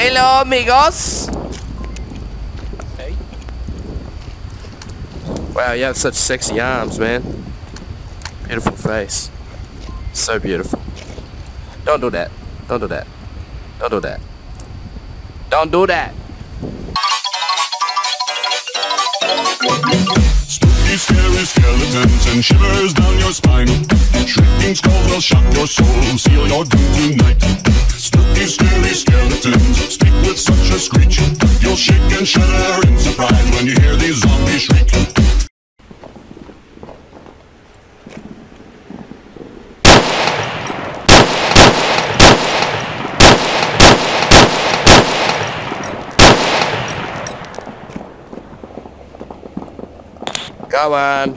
Hello, amigos. Hey. Wow, you have such sexy arms, man. Beautiful face. So beautiful. Don't do that. Don't do that. Don't do that. Don't do that. Spooky, scary skeletons and shivers down your spine. Shrieking skulls will shock your soul, seal your doom tonight. Spooky, scary skeletons speak with such a screech. You'll shake and shudder in surprise when you hear these zombies shriek. Go on.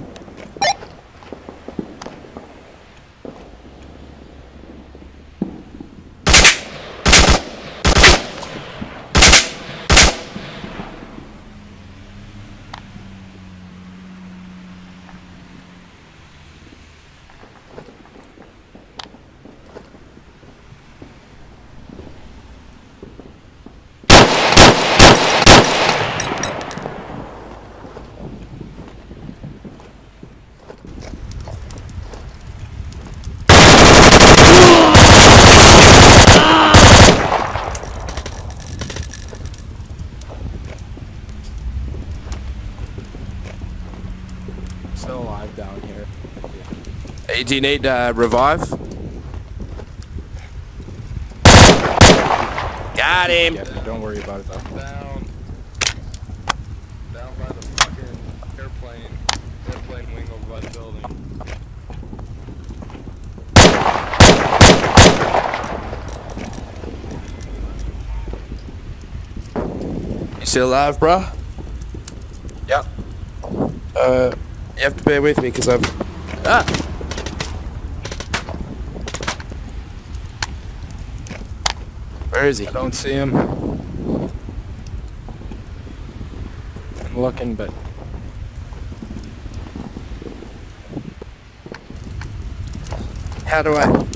Still alive down here. Do you need revive? Got him. Yeah, don't worry about it though. Down by the fucking airplane wing over by the building. You still alive, bro? Yep. You have to bear with me because I'm... Ah! Where is he? I don't see him. I'm looking, but How do I...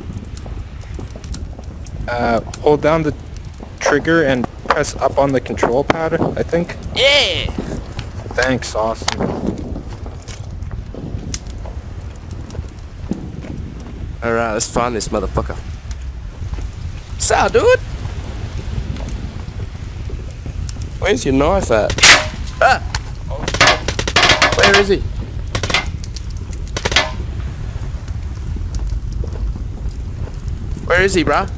hold down the trigger and press up on the control pad, I think. Yeah! Thanks, awesome. Alright, let's find this motherfucker. So, dude? Where's your knife at? Ah! Where is he? Where is he, bruh?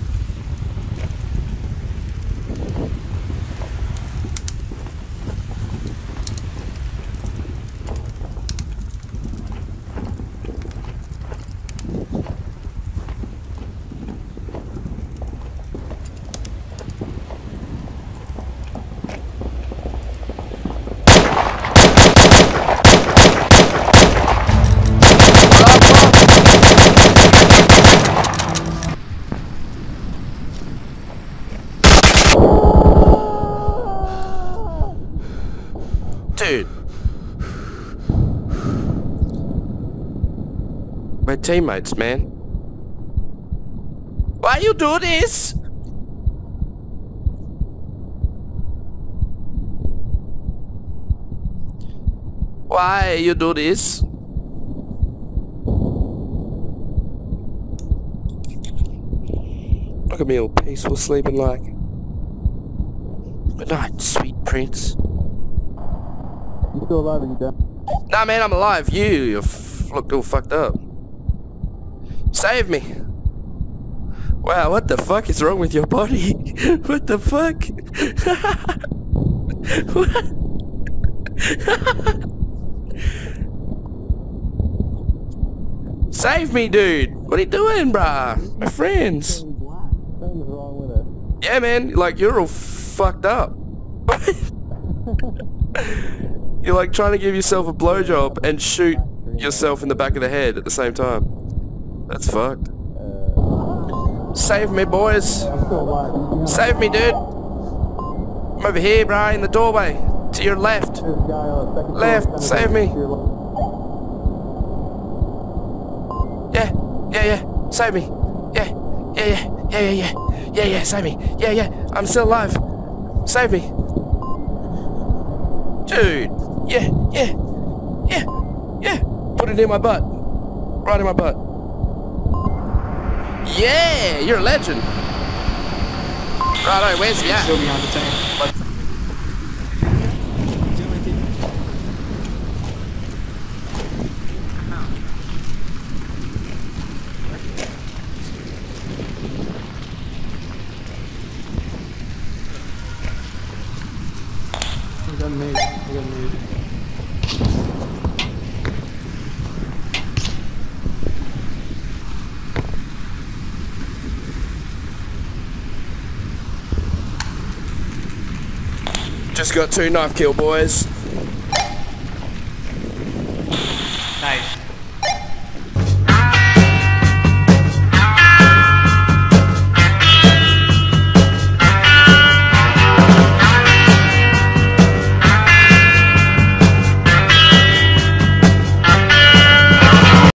Dude. My teammates, man. Why you do this? Why you do this? Look at me all peaceful sleeping like. Good night, sweet prince. You still alive and you dead? Nah, man, I'm alive. You looked all fucked up. Save me. Wow, what the fuck is wrong with your body? What the fuck? What? Save me, dude. What are you doing, bruh? My friends. Something's wrong with it. Yeah, man, like, you're all fucked up. You're like trying to give yourself a blowjob and shoot yourself in the back of the head at the same time. That's fucked. Save me, boys. I'm still alive. Save me, dude. I'm over here, bro, in the doorway. To your left. There's a guy on the second Left, floor, save me. to your left. Yeah, yeah, yeah. Save me. Yeah, yeah, yeah, Yeah, save me. Yeah, I'm still alive. Save me. Dude. Yeah. Put it in my butt. Right in my butt. Yeah, you're a legend. Righto, where's he at? Still behind the tank. I got made. Just got 2 knife kill, boys.